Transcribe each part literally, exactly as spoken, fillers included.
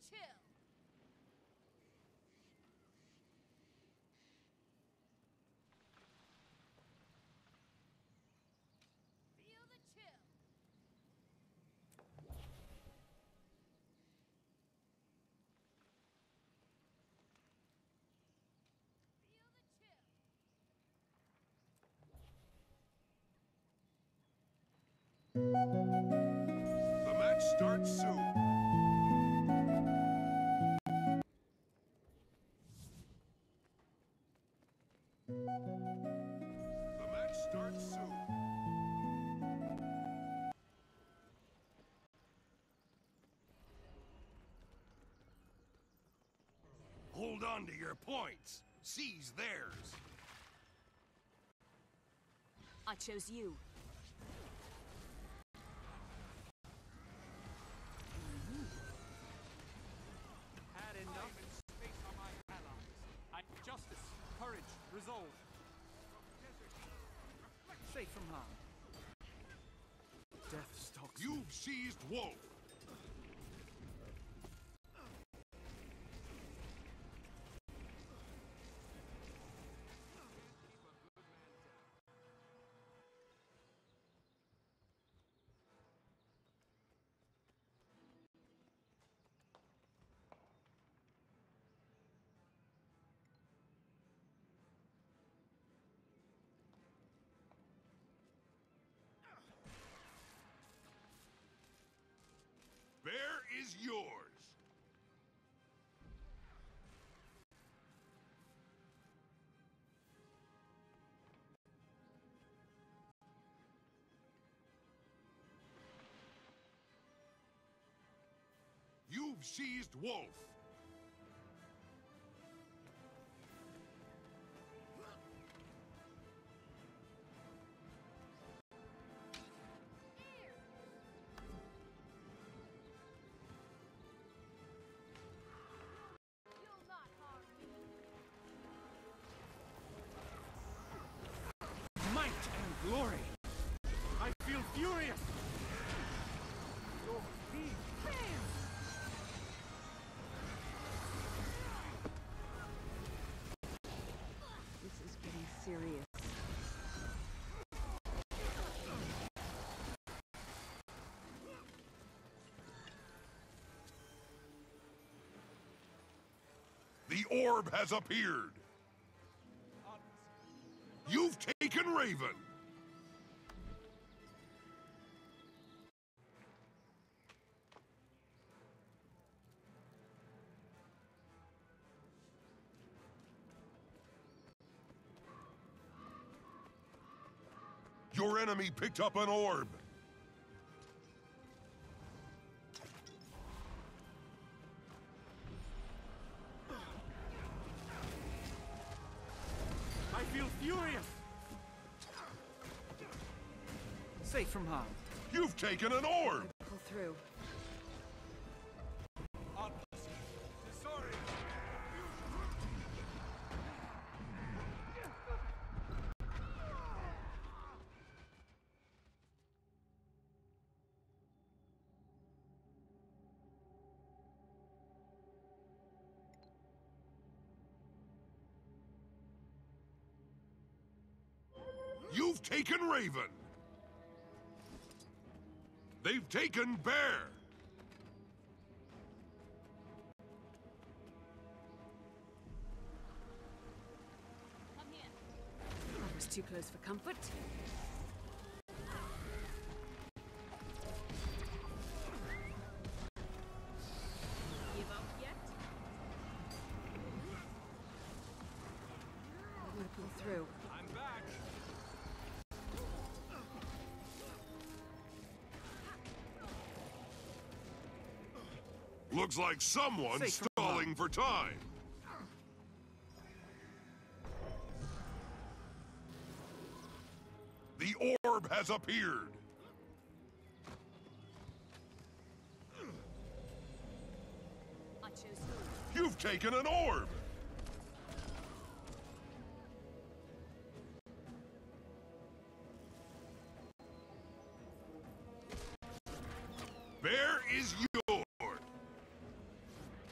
chill. Feel the chill. Feel the chill. The match starts soon. The match starts soon. Hold on to your points. Seize theirs. I chose you. Had enough in space on my allies. I justice, courage, resolve. Safe from harm. Death stalks. You've seized Wolf. Bear is yours. You've seized Wolf. You'll not harm me. Might and glory. I feel furious. Your feet. Bam! This is getting serious. The orb has appeared. You've taken Raven. Your enemy picked up an orb. I feel furious. Safe from harm. You've taken an orb. Pull through. Sorry. You've taken Raven. They've taken Bear. Come here. That was too close for comfort. Give up yet? I'm gonna pull through. I'm back. Looks like someone's Safe from stalling for time. The orb has appeared. I chose you. You've taken an orb. Bear is yours.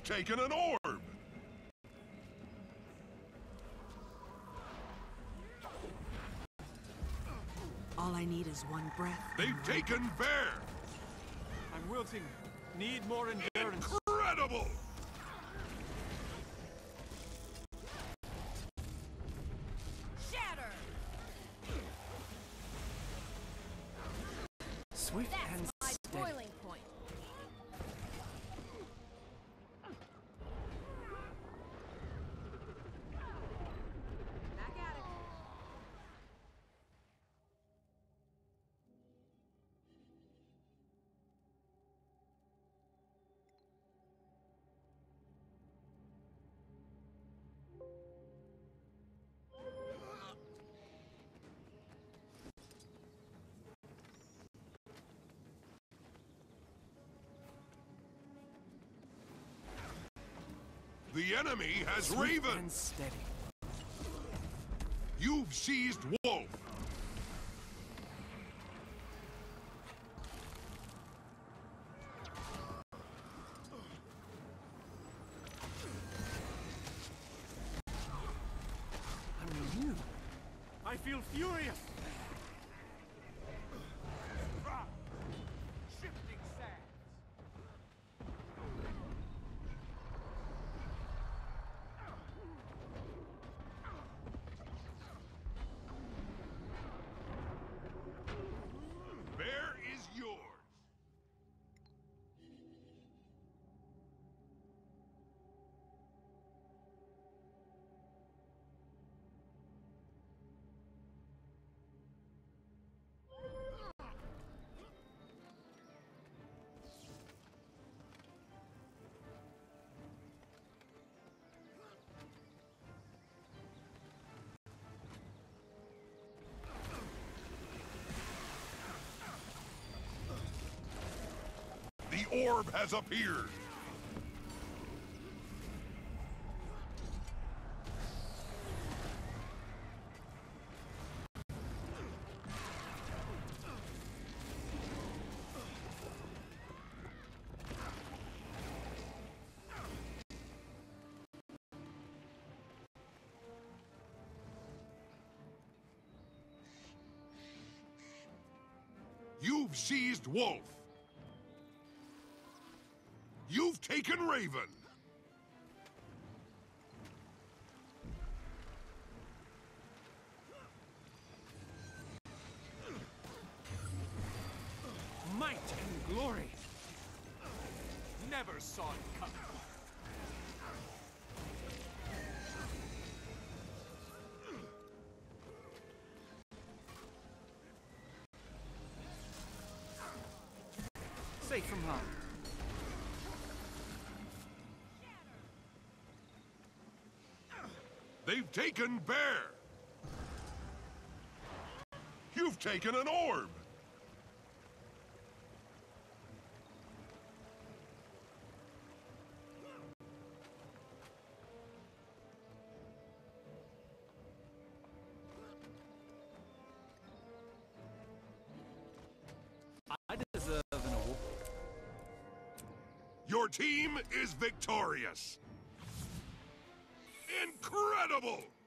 taken an orb! All I need is one breath. They've taken Bear! I'm wilting. Need more endurance. Incredible! Shatter! Swift and That's my steady. boiling point. Back at it. The enemy has Swift Raven! and steady. You've seized Wolf! I'm new. I feel furious. Ah! Shifting sands. Bear is yours! The orb has appeared! You've seized Wolf! You've taken Raven! Might and glory. Never saw it coming. Safe from harm. They've taken Bear! You've taken an orb! I deserve an award. Your team is victorious! Incredible!